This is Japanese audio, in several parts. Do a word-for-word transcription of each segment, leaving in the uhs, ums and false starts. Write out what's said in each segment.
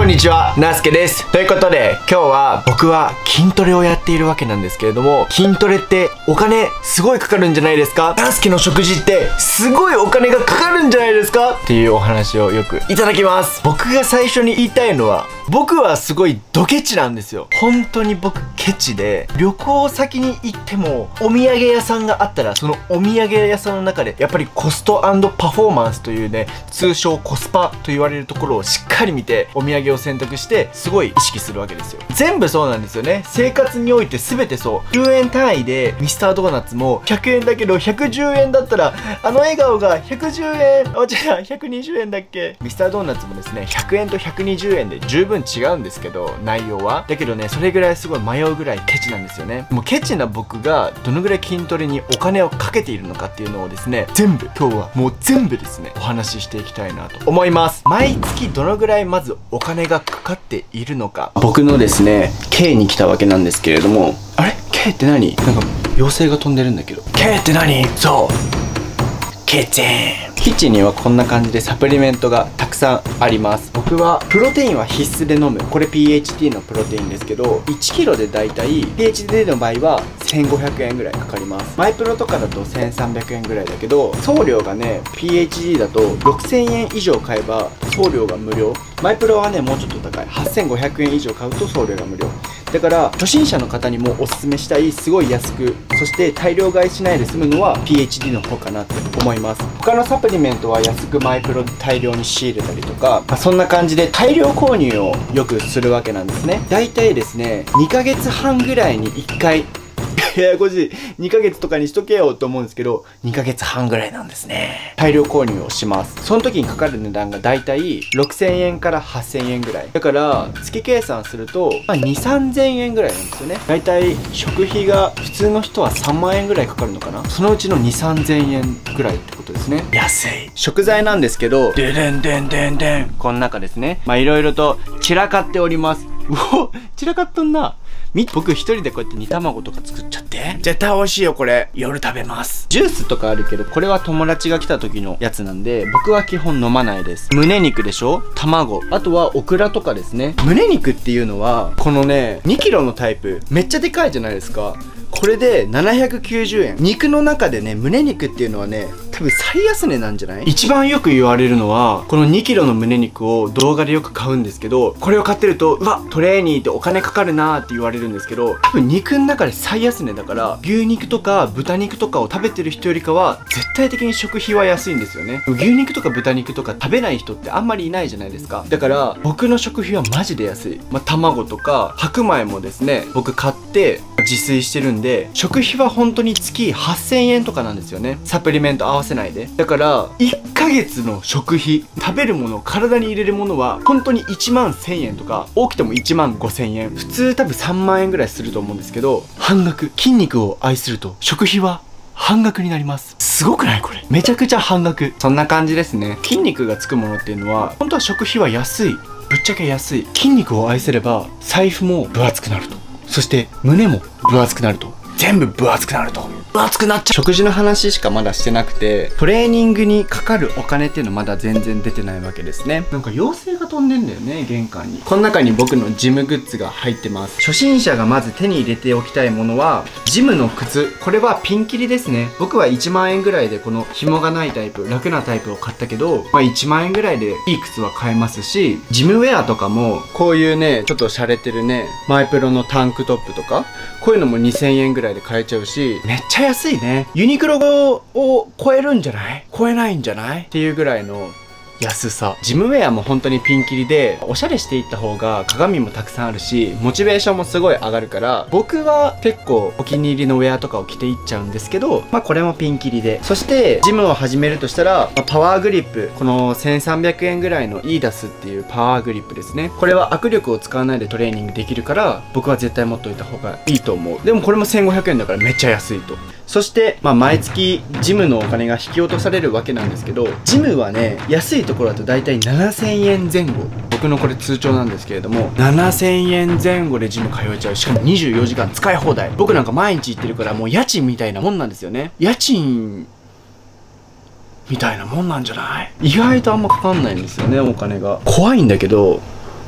にちは、なすけです。ということで、今日は僕は筋トレをやっているわけなんですけれども、筋トレってお金すごいかかるんじゃないですか？なすけの食事ってすごいお金がかかるんじゃないですか？っていうお話をよくいただきます。僕が最初に言いたいのは、僕はすごいドケチなんですよ。本当に僕ケチで、旅行先に行ってもお土産屋さんがあったら、そのお土産屋さんの中でやっぱりコスト&パフォーマンスというね、通称コスパと言われるところをしっかり見てお土産を選択してすごい意識するわけですよ。全部そうなんですよね。生活において全てそう。じゅうえん単位でミスタードーナツもひゃくえんだけどひゃくじゅうえんだったら、あの笑顔がひゃくじゅうえん、あ、違う、ひゃくにじゅうえんだっけ。ミスタードーナツもですね、ひゃくえんとひゃくにじゅうえんで十分違うんですけど、内容はだけどね、それぐらいすごい迷うぐらいケチなんですよね。もうケチな僕がどのぐらい筋トレにお金をかけているのかっていうのをですね、全部今日はもう全部ですね、お話ししていきたいなと思います。毎月どのぐらいまずお金がかかっているのか、僕のですね K に来たわけなんですけれども、あれ K って何？なんか妖精が飛んでるんだけど、 K って何？そうケチン。キッチンにはこんな感じでサプリメントがたくさんあります。僕はプロテインは必須で飲む。これ ピーエイチディー のプロテインですけど、いちキロでだいたい ピーエイチディー の場合はせんごひゃくえんぐらいかかります。マイプロとかだとせんさんびゃくえんぐらいだけど、送料がね ピーエイチディー だとろくせんえん以上買えば送料が無料。マイプロはねもうちょっと高い、はっせんごひゃくえん以上買うと送料が無料だから、初心者の方にもおすすめしたい、すごい安く、そして大量買いしないで済むのは ピーエイチディー の方かなって思います。他のサプリメントは安くマイプロで大量に仕入れたりとか、まあ、そんな感じで大量購入をよくするわけなんですね。だいたいですねにかげつはんぐらいにいっかいややこしい、にかげつとかにしとけよと思うんですけど、にかげつはんぐらいなんですね。大量購入をします。その時にかかる値段がだいたいろくせんえんからはっせんえんぐらいだから、月計算すると、まあ、にせんさんぜんえんぐらいなんですよね。だいたい食費が普通の人はさんまんえんぐらいかかるのかな。そのうちのにせんさんぜんえんぐらいってことですね。安い食材なんですけど、ででんでんでんでん、この中ですね、まあいろいろと散らかっております。うお、散らかっとんな。み僕一人でこうやって煮卵とか作っちゃって、絶対美味しいよこれ。夜食べます。ジュースとかあるけど、これは友達が来た時のやつなんで、僕は基本飲まないです。胸肉でしょ、卵、あとはオクラとかですね。胸肉っていうのはこのねにキロのタイプ、めっちゃでかいじゃないですか。これでななひゃくきゅうじゅうえん。肉の中でね、胸肉っていうのはね多分最安値なんじゃない？一番よく言われるのは、このにキロの胸肉を動画でよく買うんですけど、これを買ってると、うわトレーニーってお金かかるなーって言われるんですけど、多分肉の中で最安値だから、牛肉とか豚肉とかを食べてる人よりかは絶対的に食費は安いんですよね。牛肉とか豚肉とか食べない人ってあんまりいないじゃないですか。だから僕の食費はマジで安い。まあ、卵とか白米もですね、僕買って自炊してるんで、食費は本当に月はっせんえんとかなんですよね。サプリメント合わせないで。だからいっかげつの食費、食べるもの、体に入れるものは本当にいちまんせんえんとか、多くてもいちまんごせんえん、普通多分さんまんえんぐらいすると思うんですけど、半額。筋肉を愛すると食費は半額になります。すごくないこれ？めちゃくちゃ半額。そんな感じですね。筋肉がつくものっていうのは本当は食費は安い。ぶっちゃけ安い。筋肉を愛すれば財布も分厚くなると、そして胸も分厚くなると、全部分厚くなると、分厚くなっちゃう。食事の話しかまだしてなくて、トレーニングにかかるお金っていうのまだ全然出てないわけですね。なんか妖精が飛んでんだよね、玄関に。この中に僕のジムグッズが入ってます。初心者がまず手に入れておきたいものはジムの靴。これはピンキリですね。僕はいちまんえんぐらいでこの紐がないタイプ、楽なタイプを買ったけど、まあいちまんえんぐらいでいい靴は買えますし、ジムウェアとかもこういうねちょっと洒落てるねマイプロのタンクトップとか、こういうのもにせんえんぐらいで買えちゃうし、めっちゃ安いね。ユニクロを超えるんじゃない？超えないんじゃないっていうぐらいの安さ。ジムウェアも本当にピンキリで、おしゃれしていった方が鏡もたくさんあるし、モチベーションもすごい上がるから、僕は結構お気に入りのウェアとかを着ていっちゃうんですけど、まあこれもピンキリで。そしてジムを始めるとしたら、まあ、パワーグリップ、このせんさんびゃくえんぐらいのイーダスっていうパワーグリップですね。これは握力を使わないでトレーニングできるから、僕は絶対持っといた方がいいと思う。でもこれもせんごひゃくえんだからめっちゃ安いと。そして、まあ、毎月ジムのお金が引き落とされるわけなんですけど、ジムはね安いところだと大体ななせんえんぜん後。僕のこれ通帳なんですけれども、ななせんえんぜん後でジム通えちゃう。しかもにじゅうよじかん使い放題。僕なんか毎日行ってるから、もう家賃みたいなもんなんですよね。家賃みたいなもんなんじゃない？意外とあんまかかんないんですよね、お金が。怖いんだけど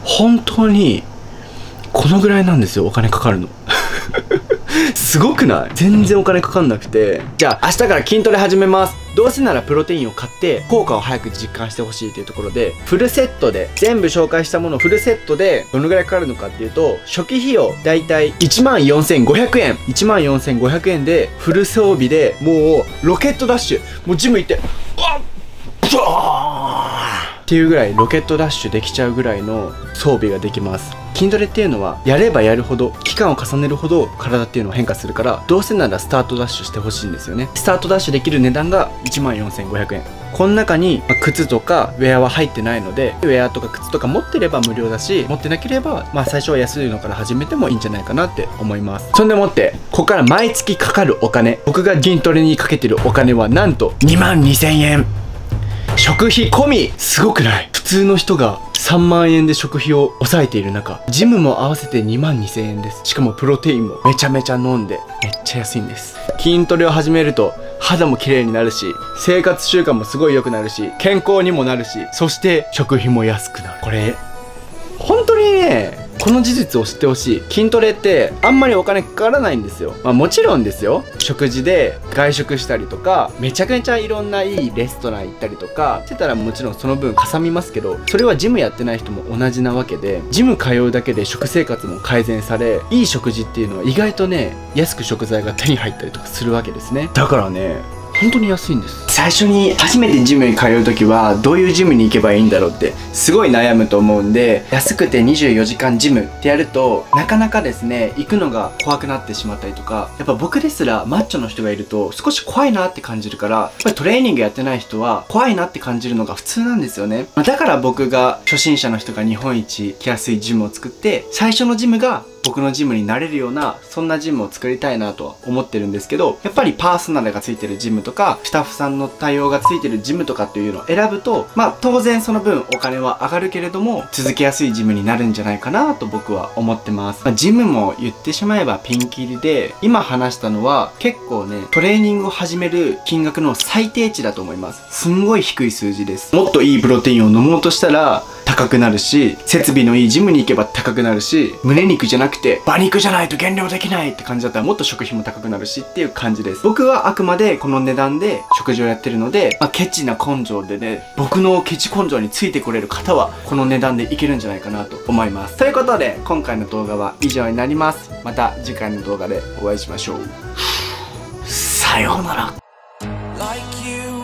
本当にこのぐらいなんですよ、お金かかるの。すごくない？全然お金かかんなくて。じゃあ明日から筋トレ始めます。どうせならプロテインを買って効果を早く実感してほしいというところで、フルセットで全部紹介したものをフルセットでどのぐらいかかるのかっていうと、初期費用だいたいいちまんよんせんごひゃくえんいちまんよんせんごひゃくえんでフル装備でもうロケットダッシュ、もうジム行ってあっブワーっていうぐらいロケットダッシュできちゃうぐらいの装備ができます。筋トレっていうのはやればやるほど、期間を重ねるほど体っていうのは変化するから、どうせならスタートダッシュしてほしいんですよね。スタートダッシュできる値段がいちまんよんせんごひゃくえん。この中に、まあ、靴とかウェアは入ってないので、ウェアとか靴とか持ってれば無料だし、持ってなければまあ最初は安いのから始めてもいいんじゃないかなって思います。そんでもってここから毎月かかるお金、僕が筋トレにかけてるお金はなんとにまんにせんえん。食費込み。すごくない？普通の人がさんまんえんで食費を抑えている中、ジムも合わせてにまんにせんえんです。しかもプロテインもめちゃめちゃ飲んでめっちゃ安いんです。筋トレを始めると肌も綺麗になるし、生活習慣もすごい良くなるし、健康にもなるし、そして食費も安くなる。これ本当にね、この事実を知ってほしい。筋トレってあんまりお金かからないんですよ。まあもちろんですよ、食事で外食したりとか、めちゃくちゃいろんないいレストラン行ったりとかしてたら、もちろんその分かさみますけど、それはジムやってない人も同じなわけで、ジム通うだけで食生活も改善され、いい食事っていうのは意外とね、安く食材が手に入ったりとかするわけですね。だからね、本当に安いんです。最初に初めてジムに通う時はどういうジムに行けばいいんだろうってすごい悩むと思うんで、安くてにじゅうよじかんジムってやるとなかなかですね、行くのが怖くなってしまったりとか、やっぱ僕ですらマッチョの人がいると少し怖いなって感じるから、やっぱりトレーニングやってない人は怖いなって感じるのが普通なんですよね。だから僕が初心者の人が日本一来やすいジムを作って、最初のジムが僕のジムになれるような、そんなジムを作りたいなとは思ってるんですけど、やっぱりパーソナルがついてるジムとかスタッフさんの対応がついてるジムとかっていうのを選ぶと、まあ当然その分お金は上がるけれども続けやすいジムになるんじゃないかなと僕は思ってます。まあ、ジムも言ってしまえばピンキリで、今話したのは結構ね、トレーニングを始める金額の最低値だと思います。すんごい低い数字です。もっといいプロテインを飲もうとしたら高くなるし、設備のいいジムに行けば高くなるし、胸肉じゃなくて馬肉じゃないと減量できないって感じだったらもっと食費も高くなるしっていう感じです。僕はあくまでこの値段で食事をやってるので、まあ、ケチな根性でね、僕のケチ根性についてこれる方はこの値段でいけるんじゃないかなと思います。ということで今回の動画は以上になります。また次回の動画でお会いしましょう。さような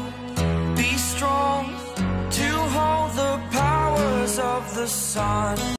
ら。of the sun.